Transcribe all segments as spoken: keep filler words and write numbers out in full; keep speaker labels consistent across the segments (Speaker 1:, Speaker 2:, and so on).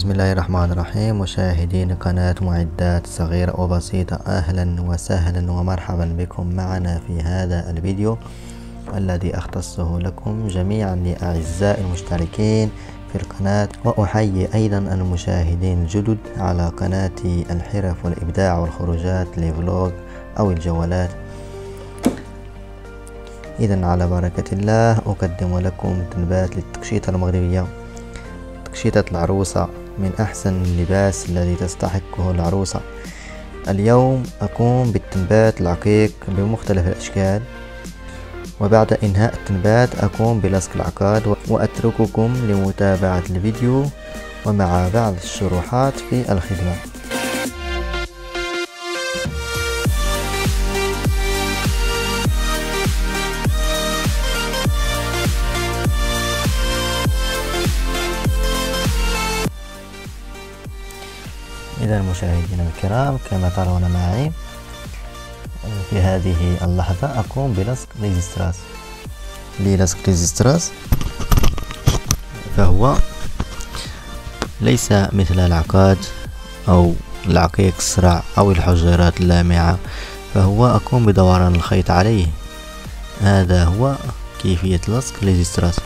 Speaker 1: بسم الله الرحمن الرحيم. مشاهدين قناة معدات صغيرة وبسيطة، أهلا وسهلا ومرحبا بكم معنا في هذا الفيديو الذي أختصه لكم جميعا لأعزائي المشتركين في القناة، وأحيي أيضا المشاهدين الجدد على قناة الحرف والإبداع والخروجات لفلوج أو الجولات. إذا على بركة الله أقدم لكم تنبات للتقشيطة المغربية، تقشيطة العروسة من أحسن اللباس الذي تستحقه العروسة. اليوم أقوم بالتنبات العقيق بمختلف الأشكال، وبعد إنهاء التنبات أقوم بلصق العقاد، وأترككم لمتابعة الفيديو ومع بعض الشروحات في الخدمة. إذا مشاهدينا الكرام، كما ترون معي في هذه اللحظة أقوم بلصق ريزستراس. للصق ريزستراس فهو ليس مثل العقاد أو العقيق الصرع أو الحجيرات اللامعة، فهو أقوم بدوران الخيط عليه. هذا هو كيفية لصق ريزستراس.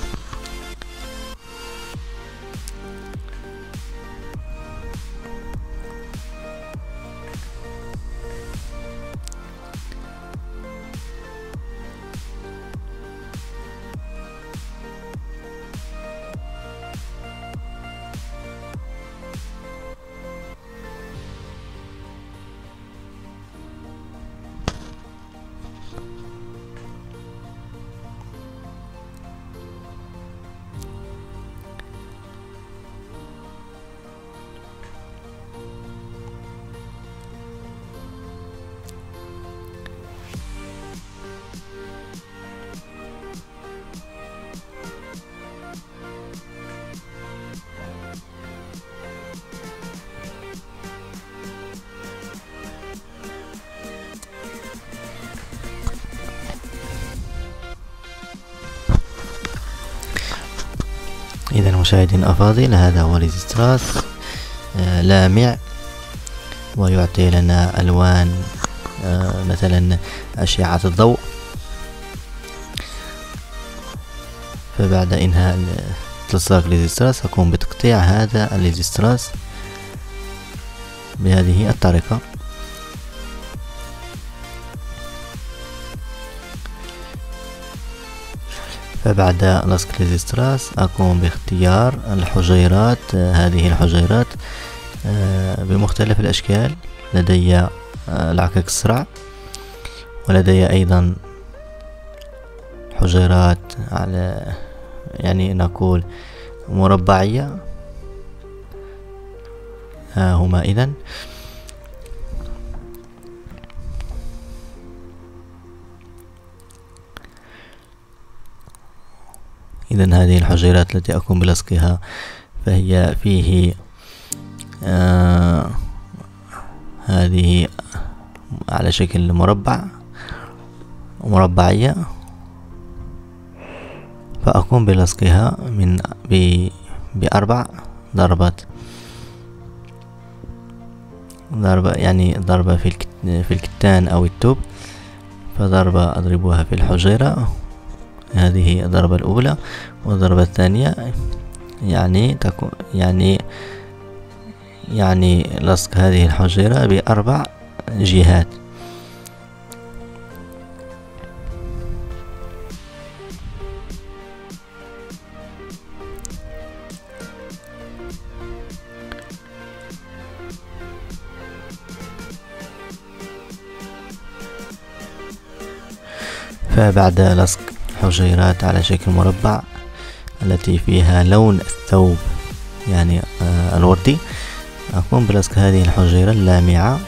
Speaker 1: إذا مشاهدين الأفاضل، هذا هو ريزستراس آه لامع، ويعطي لنا ألوان آه مثلا أشعة الضوء. فبعد إنهاء تلصيق ريزستراس أقوم بتقطيع هذا الريزستراس بهذه الطريقة. فبعد لصق ريزستراس أقوم باختيار الحجيرات، هذه الحجيرات بمختلف الأشكال. لدي العقيق الصرع، ولدي أيضا حجيرات على يعني نقول مربعية. ها هما. إذن إذن هذه الحجيرات التي أقوم بلصقها فهي فيه آه هذه على شكل مربع مربعية، فأقوم بلصقها من بأربع ضربات. ضربة يعني ضربة في في الكتان أو التوب، فضربة أضربها في الحجيرة، هذه الضربة الأولى. والضربة الثانية يعني تكون يعني يعني لصق هذه الحجيرة بأربع جهات. فبعد لصق حجيرات على شكل مربع التي فيها لون الثوب يعني آه الوردي، أقوم بلصق هذه الحجيرة اللامعة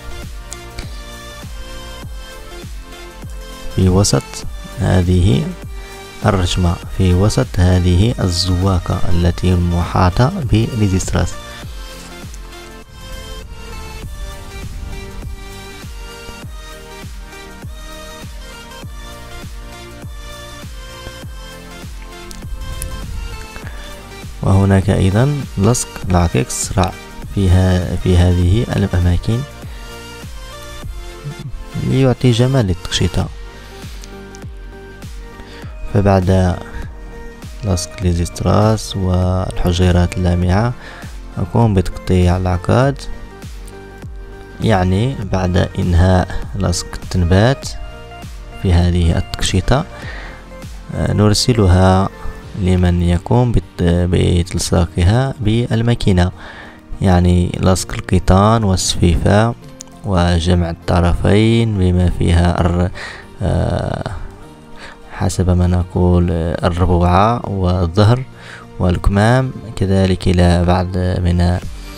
Speaker 1: في وسط هذه الرشمة، في وسط هذه الزواكة التي محاطة بريزستراس. وهناك أيضا لصق العكس رع فيها في هذه الأماكن ليعطي جمال للتقشيطة. فبعد لصق ليزيستراس والحجيرات اللامعة أقوم بتقطيع العقاد، يعني بعد إنهاء لصق التنبات في هذه التقشيطة نرسلها لمن يقوم بتلصاقها بالماكينة، يعني لصق القيطان والسفيفة وجمع الطرفين بما فيها حسب ما نقول الربوعة والظهر والكمام، كذلك إلى بعد من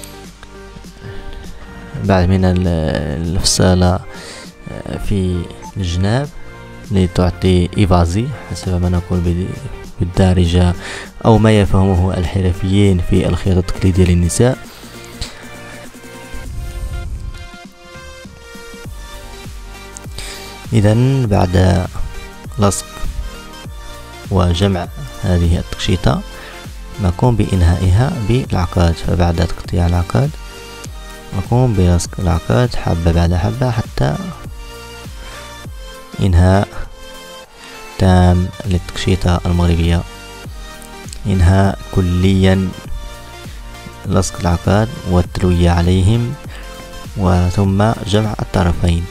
Speaker 1: بعد من الفصالة في الجناب لتعطي إيفازي حسب ما نقول بالدارجة أو ما يفهمه الحرفيين في الخياطة التقليدية للنساء. إذن بعد لصق وجمع هذه التقشيطة نقوم بإنهائها بالعقاد. فبعد تقطيع العقاد نقوم بلصق العقاد حبة بعد حبة حتى إنهاء تام للتقشيطة المغربية، إنهاء كليا لصق العقاد والتلوية عليهم وثم جمع الطرفين.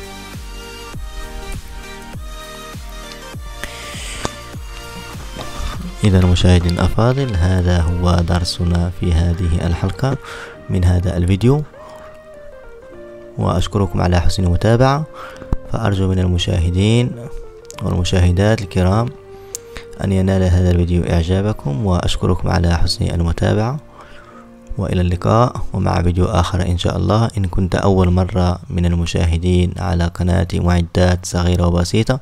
Speaker 1: إذا المشاهدين الأفاضل، هذا هو درسنا في هذه الحلقة من هذا الفيديو، وأشكركم على حسن المتابعة. فأرجو من المشاهدين والمشاهدات الكرام أن ينال هذا الفيديو إعجابكم، وأشكركم على حسن المتابعة، وإلى اللقاء ومع فيديو آخر إن شاء الله. إن كنت أول مرة من المشاهدين على قناتي معدات صغيرة وبسيطة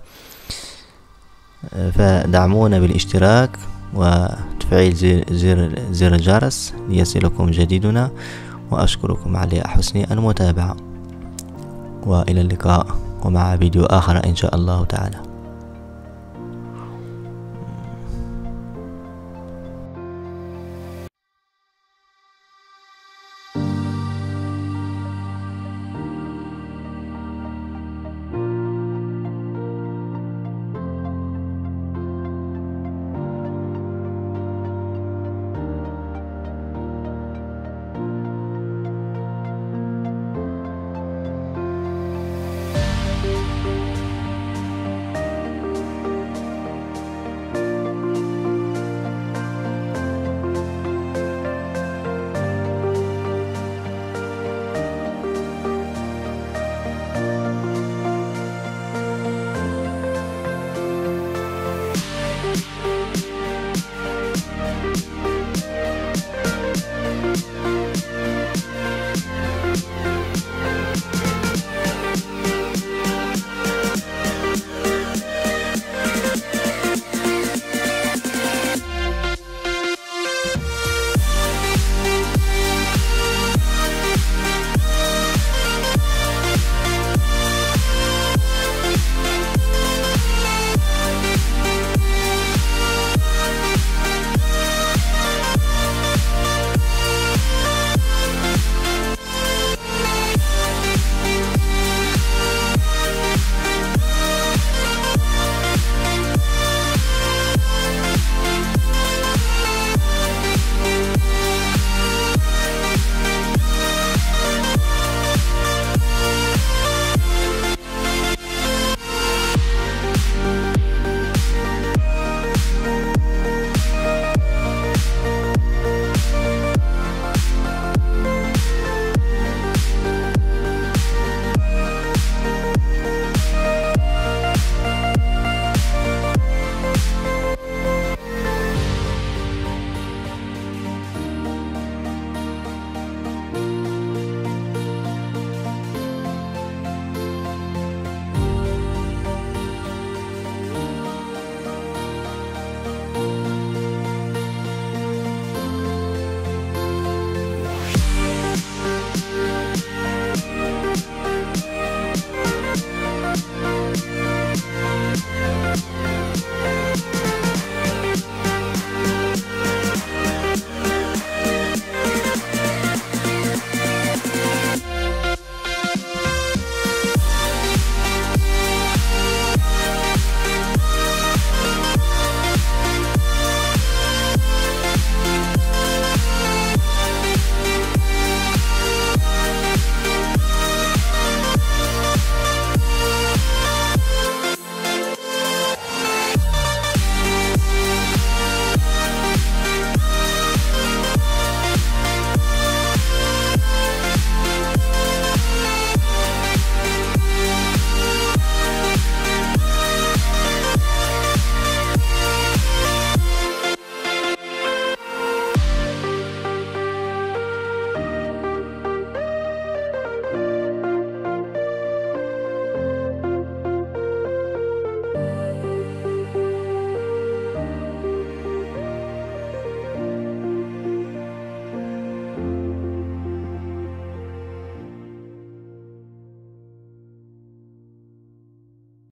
Speaker 1: فدعمونا بالاشتراك وتفعيل زر, زر, زر الجرس ليصلكم جديدنا، وأشكركم على حسن المتابعة، وإلى اللقاء ومع فيديو آخر إن شاء الله تعالى.